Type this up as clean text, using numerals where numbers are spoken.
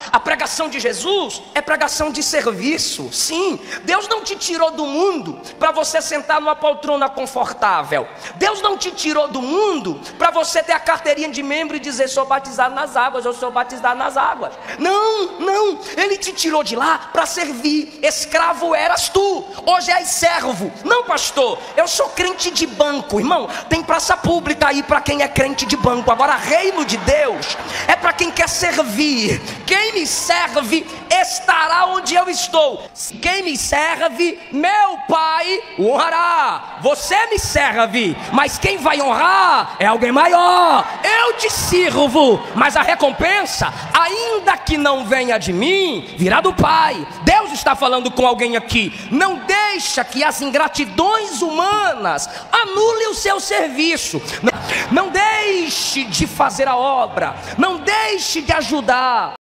A pregação de Jesus é pregação de serviço. Sim, Deus não te tirou do mundo para você sentar numa poltrona confortável. Deus não te tirou do mundo para você ter a carteirinha de membro e dizer: sou batizado nas águas, eu sou batizado nas águas. Não, não, Ele te tirou de lá para servir. Escravo eras tu, hoje és servo. Não, pastor, eu sou crente de banco. Irmão, tem praça pública aí para quem é crente de banco. Agora, reino de Deus é para quem quer servir. Quem me serve estará onde eu estou. Quem me serve, meu Pai o honrará. Você me serve, mas quem vai honrar é alguém maior. Eu te sirvo, mas a recompensa, ainda que não venha de mim, virá do Pai. Deus está falando com alguém aqui. Não deixa que as ingratidões humanas anulem o seu serviço. Não deixe de fazer a obra. Não deixe de ajudar.